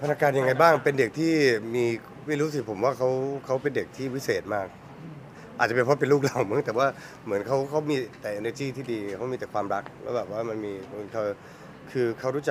พัฒนาการยังไงบ้างเป็นเด็กที่มีไม่รู้สิผมว่าเขาเป็นเด็กที่วิเศษมากอาจจะเป็นเพราะเป็นลูกเราเหมือนแต่ว่าเหมือนเขามีแต่ energy ที่ดีเขามีแต่ความรักแล้วแบบว่ามันมีเธอคือ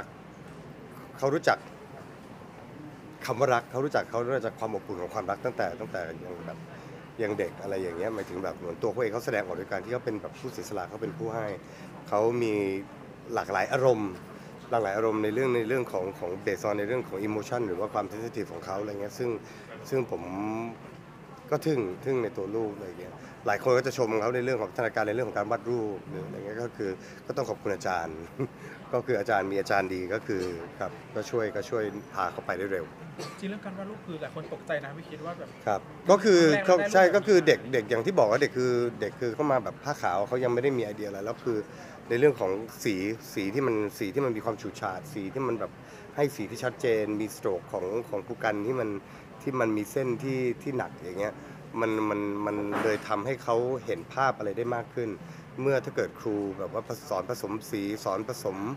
เขารู้จักคำว่ารักเขารู้จักความอบอุ่นของความรักตั้งแต่ยังแบบยังเด็กอะไรอย่างเงี้ยหมายถึงแบบเหมือนตัวเขาเองเขาแสดงออกโดยการที่เขาเป็นแบบผู้เสียสละเขาเป็นผู้ให้เขามีหลากหลายอารมณ์ในเรื่องของเบสออนในเรื่องของอิโมชันหรือว่าความเซนซิทีฟของเขาอะไรเงี้ยซึ่งผมก็ทึ่งในตัวลูกอะไรเงี้ยหลายคนก็จะชมเขาในเรื่องของพัฒนาการในเรื่องของการวาดรูปหรืออะไรเงี้ยก็คือก็ต้องขอบคุณอาจารย์ ก็คืออาจารย์มีอาจารย์ดีก็คือครับก็ช่วยพาเขาไปได้เร็วจริงเรื่องการวาดรูปคือหลายคนตกใจนะไม่คิดว่าแบบครับก็คือเขาใช่ก็คือเด็กอย่างที่บอกว่าเด็กคือเข้ามาแบบผ้าขาวเขายังไม่ได้มีไอเดียอะไรแล้วคือในเรื่องของสีที่มันมีความฉูดฉาดสีที่มันแบบให้สีที่ชัดเจนมีสโตรกของผู้กันที่มันมีเส้นที่หนักอย่างเงี้ยมันเลยทำให้เขาเห็นภาพอะไรได้มากขึ้นเมื่อถ้าเกิดครูแบบว่าสอนผสมสีสอนผสม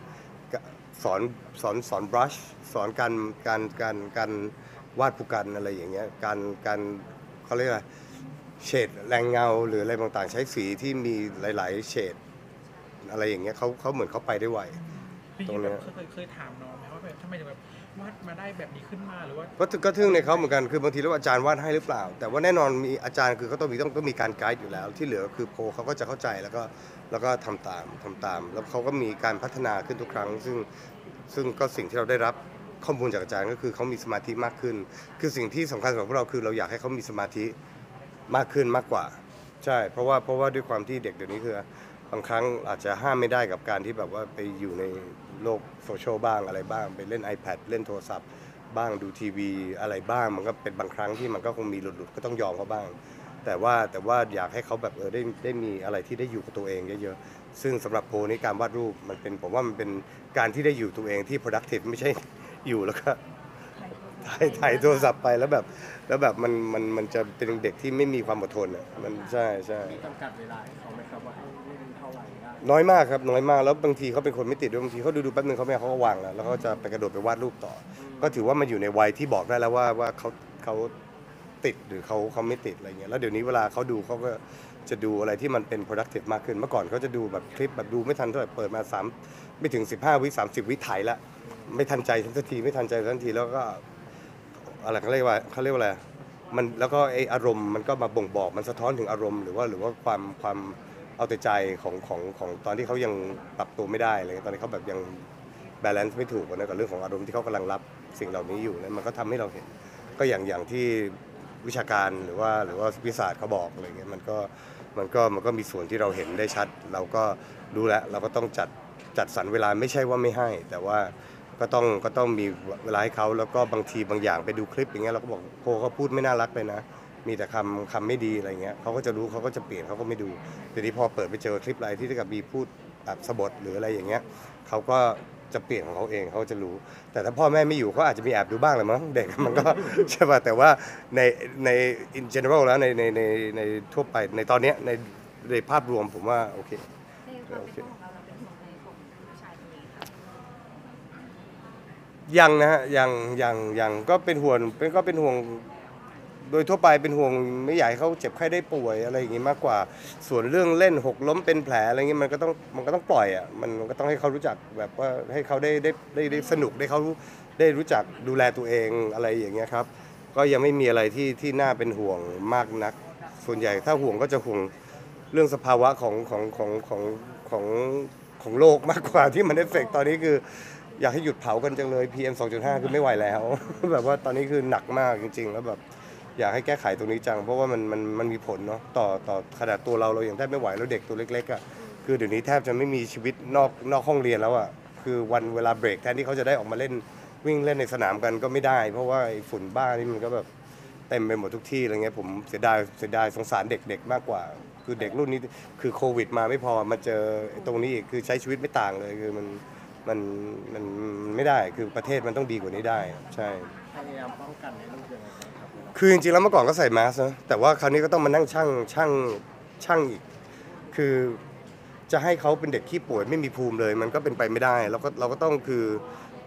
สอนบรัชสอนการวาดผู้กันอะไรอย่างเงี้ยการเขาเรียกอะไรเฉดแรงเงาหรืออะไรต่างๆใช้สีที่มีหลายๆเฉดอะไรอย่างเงี้ยเขาเหมือนเขาไปได้ไวพี่ตรงนี้แบบเคยถามน้องไหมว่าแบบทำไมถึงแบบวาดมาได้แบบนี้ขึ้นมาหรือว่าก็ทึ่งในเขาเหมือนกันคือบางทีแล้วอาจารย์วาดให้หรือเปล่าแต่ว่าแน่นอนมีอาจารย์คือเขาต้องมีการไกด์อยู่แล้วที่เหลือคือโปรเขาก็จะเข้าใจแล้วก็ทำตามแล้วเขาก็มีการพัฒนาขึ้นทุกครั้งซึ่งก็สิ่งที่เราได้รับข้อมูลจากอาจารย์ก็คือเขามีสมาธิมากขึ้นคือสิ่งที่สำคัญสำหรับพวกเราคือเราอยากให้เขามีสมาธิมากขึ้นมากกว่าใช่เพราะว่าด้วยความที่เด็กเดี๋ยวนี้คือบางครั้งอาจจะห้ามไม่ได้กับการที่แบบว่าไปอยู่ในโลกโซเชียลบ้างอะไรบ้างไปเล่น iPad เล่นโทรศัพท์บ้างดูทีวีอะไรบ้างมันก็เป็นบางครั้งที่มันก็คงมีหลุดก็ต้องยอมเขาบ้างแต่ว่าอยากให้เขาแบบได้มีอะไรที่ได้อยู่กับตัวเองเยอะๆซึ่งสำหรับโพนี้การวาดรูปมันเป็นผมว่ามันเป็นการที่ได้อยู่ตัวเองที่ productive ไม่ใช่อยู่แล้วก็ถ่ายโทรศัพท์ไปแล้วแบบมันจะเป็นเด็กที่ไม่มีความอดทนอ่ะมันใช่มีจำกัดเวลาให้เขาไหมครับว่าให้เล่นเท่าไหร่ได้น้อยมากครับน้อยมากแล้วบางทีเขาเป็นคนไม่ติดด้วยบางทีเขาดูแป๊บนึงเขาไม่เขาก็วางแล้วเขาจะไปกระโดดไปวาดรูปต่อก็ถือว่ามันอยู่ในวัยที่บอกได้แล้วว่าเขาติดหรือเขาไม่ติดอะไรเงี้ยแล้วเดี๋ยวนี้เวลาเขาดูเขาก็จะดูอะไรที่มันเป็น productive มากขึ้นเมื่อก่อนเขาจะดูแบบคลิปแบบดูไม่ทันเท่าไหร่เปิดมาไม่ถึง15 วิ30 วิถ่ายละไม่ทันใจทันทีไม่ทันใจทันทีแล้วก็อะไรเขาเรียกว่าอะไรมันแล้วก็ไออารมณ์มันก็มาบ่งบอกมันสะท้อนถึงอารมณ์หรือว่าความเอาแต่ใจของตอนที่เขายังปรับตัวไม่ได้อะไรตอนนี้เขาแบบยังบาลานซ์ไม่ถูกนะกับเรื่องของอารมณ์ที่เขากำลังรับสิ่งเหล่านี้อยู่นะมันก็ทำให้เราเห็นก็อย่างที่วิชาการหรือว่าวิทยาศาสตร์เขาบอกอะไรเงี้ยมันก็มีส่วนที่เราเห็นได้ชัดเราก็รู้แล้วเราก็ต้องจัดสรรเวลาไม่ใช่ว่าไม่ให้แต่ว่าก็ต้องมีเวลาให้เขาแล้วก็บางทีบางอย่างไปดูคลิปอย่างเงี้ยเราก็บอกโคเขาพูดไม่น่ารักเลยนะมีแต่คำไม่ดีอะไรเงี้ยเขาก็จะรู้เขาก็จะเปลี่ยนเขาก็ไม่ดูทีนี้พอเปิดไปเจอคลิปอะไรที่กับมีพูดแบบสบถหรืออะไรอย่างเงี้ยเขาก็จะเปลี่ยนของเขาเองเขาจะรู้แต่ถ้าพ่อแม่ไม่อยู่เขาอาจจะมีแอบดูบ้างแหละมั้งเด็กมันก็ใช่ป่ะแต่ว่าใน in general แล้วในทั่วไปในตอนเนี้ยในภาพรวมผมว่าโอเคในความเป็นพ่อของเราเป็นห่วงในของผู้ชายคนนี้ค่ะยังนะฮะยังก็เป็นห่วงโดยทั่วไปเป็นห่วงไม่อยากให้เขาเจ็บไข้ได้ป่วยอะไรอย่างงี้มากกว่าส่วนเรื่องเล่นหกล้มเป็นแผลอะไรเงี้ยมันก็ต้องปล่อยอ่ะมันก็ต้องให้เขารู้จักแบบว่าให้เขาได้สนุกได้เขาได้รู้จักดูแลตัวเองอะไรอย่างเงี้ยครับก็ยังไม่มีอะไรที่น่าเป็นห่วงมากนักส่วนใหญ่ถ้าห่วงก็จะห่วงเรื่องสภาวะของของโลกมากกว่าที่มันเอฟเฟกต์ตอนนี้คืออยากให้หยุดเผากันจังเลย PM 2.5คือไม่ไหวแล้ว แบบว่าตอนนี้คือหนักมากจริงๆแล้วแบบอยากให้แก้ไขตรงนี้จังเพราะว่ามันมีผลเนาะต่อขนาดตัวเรายังแทบไม่ไหวแล้วเด็กตัวเล็กๆอ่ะคือเดี๋ยวนี้แทบจะไม่มีชีวิตนอกห้องเรียนแล้วอ่ะคือวันเวลาเบรกแทนที่เขาจะได้ออกมาเล่นวิ่งเล่นในสนามกันก็ไม่ได้เพราะว่าไอ้ฝุ่นบ้านี่มันก็แบบเต็มไปหมดทุกที่อะไรเงี้ยผมเสียดายสงสารเด็กๆมากกว่าคือเด็กรุ่นนี้คือโควิดมาไม่พอมาเจอตรงนี้อีกคือใช้ชีวิตไม่ต่างเลยคือมันไม่ได้คือประเทศมันต้องดีกว่านี้ได้ใช่พยายามป้องกันในลูกยังไงบ้างครับคือจริงๆแล้วเมื่อก่อนก็ใส่แมสนะแต่ว่าคราวนี้ก็ต้องมานั่งช่างอีกคือจะให้เขาเป็นเด็กขี้ป่วยไม่มีภูมิเลยมันก็เป็นไปไม่ได้เราก็ต้องคือ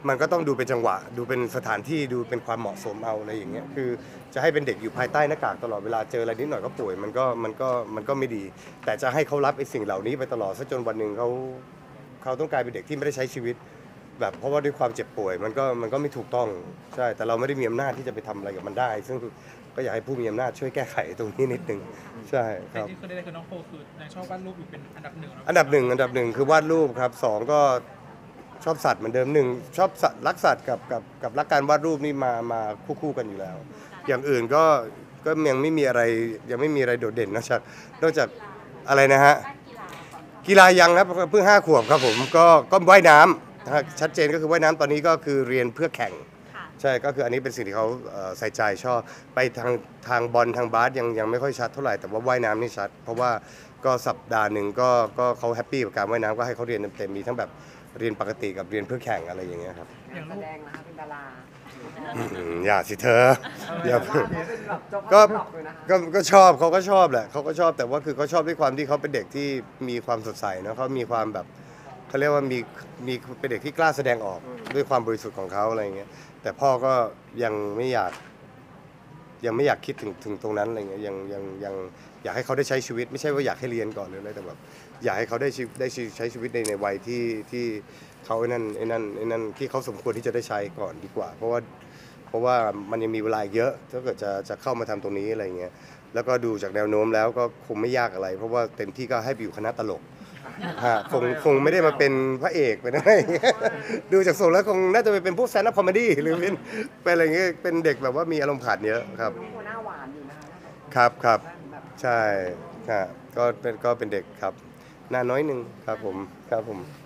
มันก็ต้องดูเป็นจังหวะดูเป็นสถานที่ดูเป็นความเหมาะสมเอาอะไรอย่างเงี้ยคือจะให้เป็นเด็กอยู่ภายใต้หน้ากากตลอดเวลาเจออะไรนิดหน่อยก็ป่วยมันก็ไม่ดี แต่จะให้เขารับไอ้สิ่งเหล่านี้ไปตลอดซะจนวันหนึ่งเขาต้องกลายเป็นเด็กที่ไม่ได้ใช้ชีวิต แบบเพราะว่าด้วยความเจ็บป่วยมันก็ไม่ถูกต้องใช่แต่เราไม่ได้มีอำนาจที่จะไปทำอะไรกับมันได้ ซึ่งก็อยากให้ผู้มีอำนาจช่วยแก้ไขตรงนี้นิดนึงใช่คแต่ครับที่คือได้คือน้องโฟคือยังชอบวาดรูปอยู่เป็นอันดับหนึ่งเะอันดับหนึ่งคือวาดรูปครับสองก็ชอบสัตว์เหมือนเดิมหนึ่งชอบสัตว์รักสัตว์กับรักการวาดรูปนี่มาคู่กันอยู่แล้ว อย่างอื่นก็ยังไม่มีอะไรโดดเด่นนอกจากอะไรนะฮะกีฬายังครับเพิ่ง5 ขวบครับผมก็ว่ายน้ำนะฮะชัดเจนก็คือว่ายน้ำตอนนี้ก็คือเรียนเพื่อแข่งค่ะใช่ก็คืออันนี้เป็นสิ่งที่เขาใส่ใจชอบไปทางบอลทางบาสยังไม่ค่อยชัดเท่าไหร่แต่ว่าว่ายน้ำนี่ชัด เพราะว่าก็สัปดาห์หนึ่งก็เขาแฮปปี้กับการว่ายน้ำก็ให้เขาเรียนเต็มๆมีทั้งแบบเรียนปกติกับเรียนเพื่อแข่งอะไรอย่างเงี้ยครับอย่างแสรูปดงนะคะเป็นดาราอย่าสิเธออย่าเป็นแบบเจ้าภาก็พหลักเลยนะคะก็ชอบเขาก็ชอบแหละเขาก็ชอบแต่ว่าคือเขาชอบด้วยความที่เขาเป็นเด็กที่มีความสดใสนะเขามีความแบบเขาเรียกว่ามีเป็นเด็กที่กล้าแสดงออกด้วยความบริสุทธิ์ของเขาอะไรอย่างเงี้ยแต่พ่อก็ยังไม่อยากคิดถึงตรงนั้นอะไรเงี้ยยังอยากให้เขาได้ใช้ชีวิตไม่ใช่ว่าอยากให้เรียนก่อนหรืออะไรแต่แบบอยากให้เขาได้ใช้ชีวิตในวัยที่เขาไอ้นั่นที่เขาสมควรที่จะได้ใช้ก่อนดีกว่า เพราะว่ามันยังมีเวลาอีกเยอะถ้าเกิดจะเข้ามาทำตรงนี้อะไรเงี้ยแล้วก็ดูจากแนวโน้มแล้วก็คงไม่ยากอะไร เพราะว่าเต็มที่ก็ให้ไปอยู่คณะตลกฮะคงไม่ได้มาเป็นพระเอกเป็นอะไรอย่างเงี้ยดูจากทรงแล้วคงน่าจะไปเป็นพวกแซนด์อัพคอมเมดี้หรือเป็นอะไรเงี้ยเป็นเด็กแบบว่ามีอารมณ์ขันเยอะครับน้องโฟหน้าหวานอยู่นะคะครับแบบใช่ครับก็เป็นเด็กครับหน้าน้อยหนึ่งครับผมครับ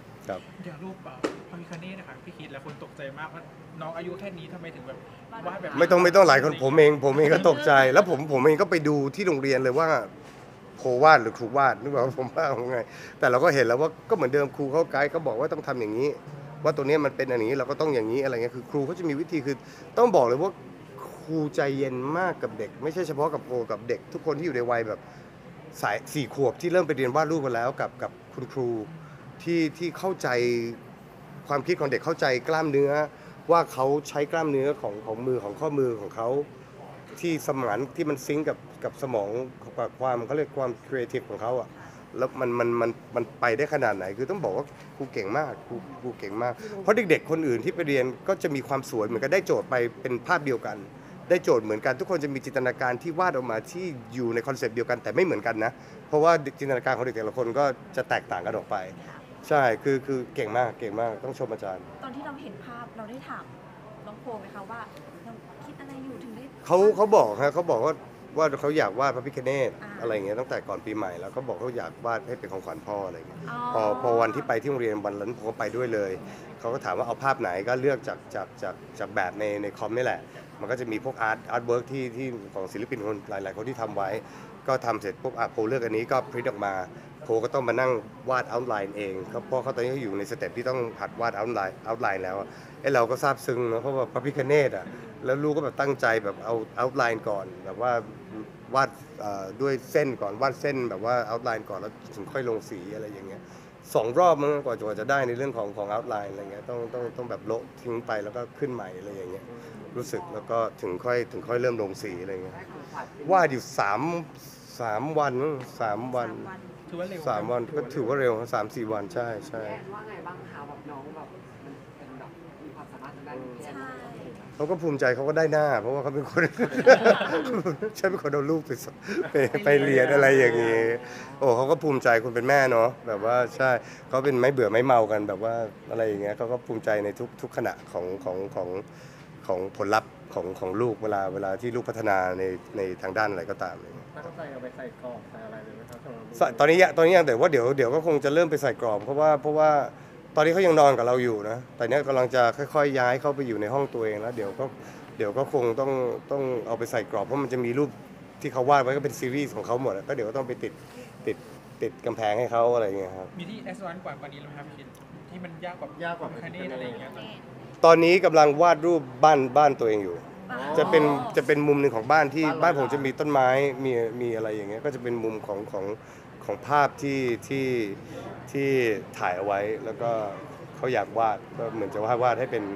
อย่างรูปพระพิฆเนศนะคะพี่คิดแล้วคนตกใจมากว่าน้องอายุแค่นี้ทำไมถึงแบบวาดแบบไม่ต้องหลายคนผมเองก็ตกใจ แล้วผมเองก็ไปดูที่โรงเรียนเลยว่าโครูวาดหรือครูวาดนึกว่าผมว่าไงแต่เราก็เห็นแล้วว่าก็เหมือนเดิมครูเขาไกด์เขาบอกว่าต้องทำอย่างนี้ ว่าตัวเนี้ยมันเป็นอย่างนี้เราก็ต้องอย่างนี้อะไรเงี้ยคือครูเขาจะมีวิธีคือต้องบอกเลยว่าครูใจเย็นมากกับเด็ก ไม่ใช่เฉพาะกับโอกับเด็ก ทุกคนที่อยู่ในวัยแบบสาย4 ขวบที่เริ่มไปเรียนวาดรูปกันแล้วกับคุณครูที่เข้าใจความคิดของเด็กเข้าใจกล้ามเนื้อ ว่าเขาใช้กล้ามเนื้อของมือของข้อมือของเขาที่สมานที่มันซิงก์กับสมองกับความเขาเรียกความครีเอทีฟของเขาอะแล้วมันไปได้ขนาดไหนคือต้องบอกว่าครูเก่งมากครูเก่งมาก เพราะเด็กๆคนอื่นที่ไปเรียนก็จะมีความสวยเหมือนกันได้โจทย์ไปเป็นภาพเดียวกัน ได้โจทย์เหมือนกันทุกคนจะมีจินตนาการที่วาดออกมาที่อยู่ในคอนเซปต์เดียวกันแต่ไม่เหมือนกันนะเพราะว่าจินตนาการของเด็กแต่ละคนก็จะแตกต่างกันออกไป ใช่คือเก่งมากต้องชมอาจารย์ตอนที่เราเห็นภาพเราได้ถามน้องโฟไหมคะว่าเราคิดอะไรอยู่ถึงได้เขาบอกฮะเขาบอกว่าเขาอยากวาดพระพิฆเนศอ่าอะไรอย่างเงี้ยตั้งแต่ก่อนปีใหม่แล้วก็บอกเขาอยากวาดให้เป็นของขวัญพ่ออะไรอย่างเงี้ยอ๋อพอวันที่ไปที่โรงเรียนวันนั้นผมก็ไปด้วยเลยเขาก็ถามว่าเอาภาพไหนก็เลือกจากแบบในคอมนี่แหละ มันก็จะมีพวกอาร์ตเวิร์กที่ของศิลปินคนหลายๆคนที่ทำไว้ ก็ทำเสร็จปุ๊บโพเลือกอันนี้ก็พริ้นออกมาโพก็ต้องมานั่งวาดเอาท์ไลน์เองครับเพราะเขาตอนนี้เขาอยู่ในสเต็ปที่ต้องหัดวาดเอาท์ไลน์แล้วอะไอ้เราก็ซาบซึ้งนะเพราะว่าพระพิฆเนศอ่ะแล้วลูกก็แบบตั้งใจแบบเอาท์ไลน์ก่อนแบบว่าวาดด้วยเส้นก่อนวาดเส้นแบบว่าเอาท์ไลน์ก่อนแล้วถึงค่อยลงสีอะไรอย่างเงี้ย2 รอบมั้งกว่าจะได้ในเรื่องของเอาท์ไลน์อะไรเงี้ยต้องแบบโละทิ้งไปแล้วก็ขึ้นใหม่อะไรอย่างเงี้ยรู้สึกแล้วก็ถึงค่อยเริ่มลงสีอะไรเงี้ยได้ของขวัญเป็นวาดอยู่3 วันมั้ง3 วันถือว่าเร็ว 3 วันก็ถือว่าเร็ว3-4 วันใช่แอนว่าไงบ้างคะแบบน้องแบบมันเป็นแบบมีความสามารถทางด้านนี้แอนใช่เขาก็ภูมิใจเขาก็ได้หน้า เพราะว่าเขาเป็นคน ฉันเป็นคนเอาลูกไปเรียนอะไรอย่างงี้โอ้เขาก็ภูมิใจคุณเป็นแม่เนาะแบบว่าใช่เขาเป็นไม่เบื่อไม่เมากันแบบว่าอะไรอย่างเงี้ยเขาก็ภูมิใจในทุกขณะของผลลัพธ์ของลูกเวลาที่ลูกพัฒนาในทางด้านอะไรก็ตามอะไรเงี้ยตั้งใจเอาไปใส่กรอบใส่อะไรเลยไหมครับสำหรับลูกตอนนี้ยังแต่ว่าเดี๋ยวก็คงจะเริ่มไปใส่กรอบเพราะว่าตอนนี้เขายังนอนกับเราอยู่นะแต่เนี้ยกำลังจะค่อยๆย้ายเข้าไปอยู่ในห้องตัวเองแล้วเดี๋ยวก็คงต้องเอาไปใส่กรอบเพราะมันจะมีรูปที่เขาวาดไว้ก็เป็นซีรีส์ของเขาหมดอะก็เดี๋ยวก็ต้องไปติดกำแพงให้เขาอะไรอย่างเงี้ยครับมีที่แอสวานกว่านี้แล้วไหมครับพี่คิดที่มันยากกว่พระพิฆเนศอะไรอย่างเงี้ยตอนนี้กำลังวาดรูปบ้านตัวเองอยู่ จะเป็นมุมหนึ่งของบ้านที่บ้านผมจะมีต้นไม้มีอะไรอย่างเงี้ยก็จะเป็นมุมของภาพที่ถ่ายเอาไว้ แล้วก็เขาอยากวาดก็เหมือนจะวาดให้เป็น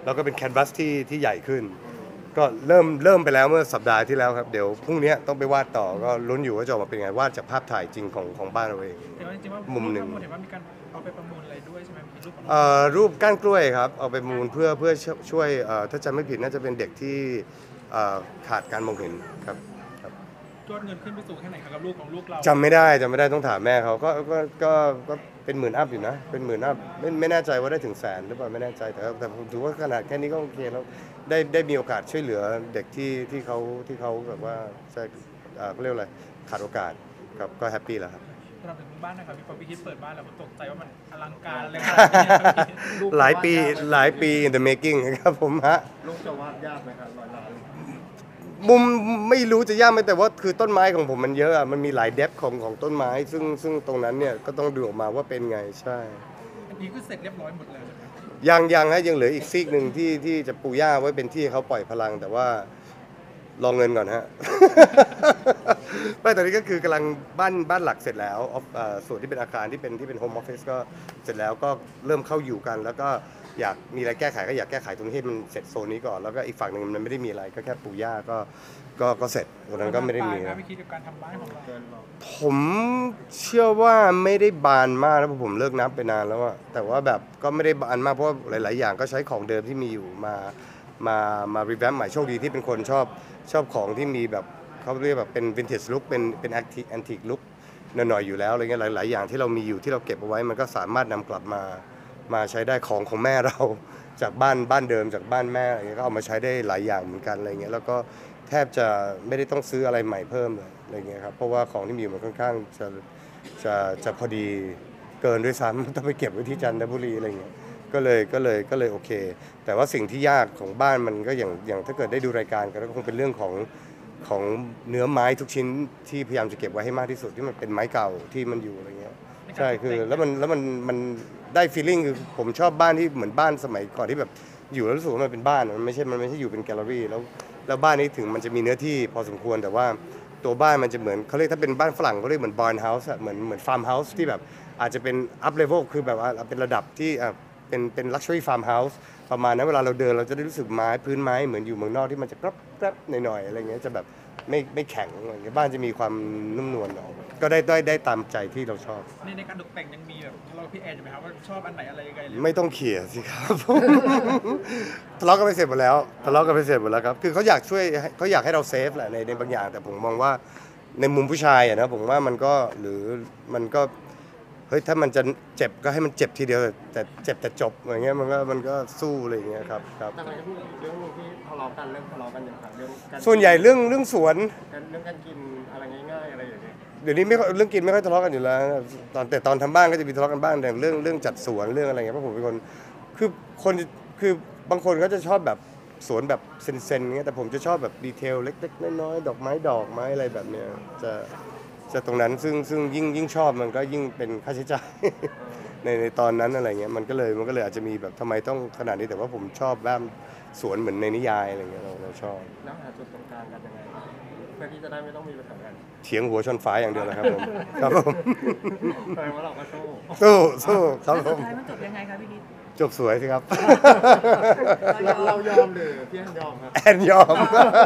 แล้วก็เป็นแคนวาสที่ใหญ่ขึ้น ก็เริ่มไปแล้วเมื่อสัปดาห์ที่แล้วครับเดี๋ยวพรุ่งนี้ต้องไปวาดต่อก็ลุ้นอยู่ว่าจะออกมาเป็นไงวาดจากภาพถ่ายจริงของบ้านเราเองแต่ว่าจริงๆว่ามุมหนึ่งเห็นว่ามีการเอาไปประมูลอะไรด้วยใช่ไหมมีรูปของน้องรูปก้านกล้วยครับเอาไปมูลเพื่อช่วยถ้าจำไม่ผิดน่าจะเป็นเด็กที่ขาดการมองเห็นครับยอดเงินขึ้นไปสูงแค่ไหนครับกับลูกของลูกเราจำไม่ได้ต้องถามแม่เขาก็เป็นหมื่นอัพอยู่นะเป็นหมื่นอัพไม่แน่ใจว่าได้ถึงแสนหรือเปล่าไม่แน่ใจแต่ผมถือว่าขนาดแค่นี้ก็โอเคแล้วได้มีโอกาสช่วยเหลือเด็กที่เขาแบบว่าจะเขาเรียกอะไรขาดโอกาสครับก็แฮปปี้แล้วครับเราถึงบ้านนะครับพี่พอพี่คิดเปิดบ้านเราก็ตกใจว่ามันอลังการอะไรขนาดนี้ครับพี่หลายปี in the making ครับผมฮะลูกจะวาดยากไหมครับ100 ล้านมุมไม่รู้จะยากไหมแต่ว่าคือต้นไม้ของผมมันเยอะอะมันมีหลายเดฟของต้นไม้ซึ่งตรงนั้นเนี่ยก็ต้องดูออกมาว่าเป็นไงใช่อันนี้คือเสร็จเรียบร้อยหมดเลยใช่ไหมยังฮะยังเหลืออีกซีกหนึ่งที่จะปูหญ้าไว้เป็นที่เขาปล่อยพลังแต่ว่ารอเงินก่อนฮะ ไม่ตอนนี้ก็คือกำลังบ้านหลักเสร็จแล้วส่วนที่เป็นอาคารที่เป็นโฮมออฟฟิศก็เสร็จแล้วก็เริ่มเข้าอยู่กัน แล้วก็อยากมีอะไรแก้ไขก็อยากแก้ไขตรงนี้ให้มันเสร็จโซนนี้ก่อนแล้วก็อีกฝั่งหนึ่งมันไม่ได้มีอะไรก็แค่ปูหญ้าก็เสร็จตรงนั้นก็ไม่ได้มีนะพี่คิดกับการทำบ้านของเราเกินหรอกผมเชื่อว่าไม่ได้บานมากนะเพราะผมเลิกนับไปนานแล้วอะแต่ว่าแบบก็ไม่ได้บานมากเพราะว่าหลาย ๆ อย่างก็ใช้ของเดิมที่มีอยู่มารีแวมใหม่โชคดีที่เป็นคนชอบของที่มีแบบเขาเรียกแบบเป็นวินเทจลุคเป็นแอนติกลุคหน่อย ๆ อยู่แล้วอะไรเงี้ยหลาย ๆ อย่างที่เรามีอยู่ที่เราเก็บเอาไว้มันก็สามารถนำกลับมาใช้ได้ของแม่เรา จากบ้านเดิมจากบ้านแม่อะไรเงี้ยก็เอามาใช้ได้หลายอย่างเหมือนกันอะไรเงี้ยแล้วก็แทบจะไม่ได้ต้องซื้ออะไรใหม่เพิ่มเลยอะไรเงี้ยครับเพราะว่าของที่มีอยู่มันค่อนข้างจะพอดีเกินด้วยซ้ำ ต้องไปเก็บไว้ที่จันทบุรีอะไรเงี้ยก็เลยโอเค แต่ว่าสิ่งที่ยากของบ้านมันก็อย่างถ้าเกิดได้ดูรายการก็คงเป็นเรื่องของเนื้อไม้ทุกชิ้นที่พยายามจะเก็บไว้ให้มากที่สุดที่มันเป็นไม้เก่าที่มันอยู่อะไรเงี้ยใช่คือแล้วมันได้ feeling คือผมชอบบ้านที่เหมือนบ้านสมัยก่อนที่แบบอยู่แล้วรู้สึกว่ามันเป็นบ้านมันไม่ใช่อยู่เป็นแกลเลอรี่แล้วบ้านนี้ถึงมันจะมีเนื้อที่พอสมควรแต่ว่าตัวบ้านมันจะเหมือนเขาเรียกถ้าเป็นบ้านฝรั่งเขาเรียกเหมือนบาร์นเฮาส์เหมือนฟาร์มเฮาส์ที่แบบอาจจะเป็น up level คือแบบว่าเป็นระดับที่เป็น luxury farm house ประมาณนั้นเวลาเราเดินเราจะได้รู้สึกไม้พื้นไม้เหมือนอยู่เมืองนอกที่มันจะกรับหน่อยๆอะไรเงี้ยจะแบบไม่แข็งอะไรเงี้ยบ้านจะมีความนุ่มนวลหน่อยก็ได้ตามใจที่เราชอบในการตกแต่งยังมีแบบทะเลาะกับพี่แอนอยู่ไหมครับว่าชอบอันไหนอะไรยังไงหรือไม่ต้องเขี่ยสิครับ ทะเลาะกันไปเสร็จหมดแล้วครับคือเขาอยากช่วยเขาอยากให้เราเซฟแหละในบางอย่างแต่ผมมองว่าในมุมผู้ชายอะนะผมว่ามันก็หรือมันก็เฮ้ยถ้ามันจะเจ็บก็ให้มันเจ็บทีเดียวแต่เจ็บแต่จบอย่างเงี้ยมันก็สู้อะไรอย่างเงี้ยครับแต่มันก็พูดอีกเรื่องหนึงที่ทะเลาะกันอย่างค่ะเรื่องการส่วนใหญ่เรื่องสวนเรื่องการกินอะไรง่ายๆอะไรอย่างเงี้ยเดี๋ยวนี้ไม่ค่อยเรื่องกินไม่ค่อยทะเลาะกันอยู่แล้วแต่ตอนทำบ้านก็จะมีทะเลาะกันบ้างแต่เรื่องจัดสวนเรื่องอะไรเงี้ยเพราะผมเป็นคนคือบางคนเขาจะชอบแบบสวนแบบเซนๆเงี้ยแต่ผมจะชอบแบบดีเทลเล็กๆน้อยๆดอกไม้อะไรแบบเนี้ยจะตรงนั้นซึ่งยิ่งชอบมันก็ยิ่งเป็นค่าใช้จ่าย ในตอนนั้นอะไรเงี้ยมันก็เลยอาจจะมีแบบทำไมต้องขนาดนี้แต่ว่าผมชอบแบบสวนเหมือนในนิยายอะไรเงี้ยเราชอบแล้วหาจุดตรงกลางกันยังไงเพื่อที่จะได้ไม่ต้องมีปัญหากันเถียงหัวชนฟ้าอย่างเดียวแหละครับผม ครับผมแสดงว่าเราก็สู้สู้ครับผสุมดท้ายมันจบยังไงคะพี่นิดจบสวยสิครับเรายอมหรือพี่แอนยอมครับแอนยอม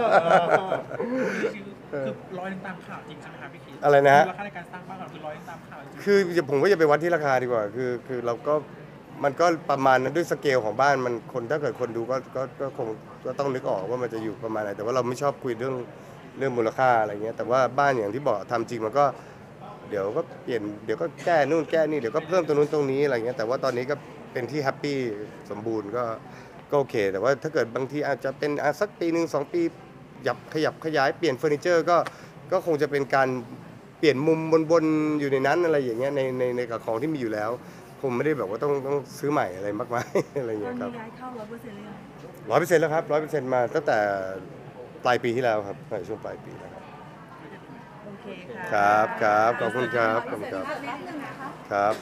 คือร้อยหนึงตามข่าวจริงใช่ไหมครับพี่คิดอะไรนะฮะราคาในการสร้างบ้านของเราคือร้อยหนึงตามข่าวจริงคือผมว่าอย่าไปวัดที่ราคาดีกว่าคือเราก็มันก็ประมาณนั้นด้วยสเกลของบ้านมันคนถ้าเกิดคนดูก็คงก็ต้องนึกออกว่ามันจะอยู่ประมาณไหนแต่ว่าเราไม่ชอบคุยเรื่องมูลค่าอะไรเงี้ยแต่ว่าบ้านอย่างที่บอกทำจริงมันก็เดี๋ยวก็เปลี่ยนเดี๋ยวก็แก้นู่นแก้นี่เดี๋ยวก็เพิ่มตรงนู้นตรงนี้อะไรเงี้ยแต่ว่าตอนนี้ก็เป็นที่แฮปปี้สมบูรณ์ก็โอเค แต่ว่าถ้าเกิดบางทีอาจจะเป็นสักปีหนึ่ง2 ปีขยับขยายเปลี่ยนเฟอร์นิเจอร์ก็คงจะเป็นการเปลี่ยนมุมบนอยู่ในนั้นอะไรอย่างเงี้ยในกับของที่มีอยู่แล้วคงไม่ได้แบบว่าต้องซื้อใหม่อะไรมากมาย อะไรตเงี้อนยครับนี้ย้ายเข้า100%เลยง 100%แล้วครับ100%มาตั้งแต่ปลายปีที่แล้วครับในช่วงปลายปีนะครับโอเคค่ะครับขอบคุณครับครับ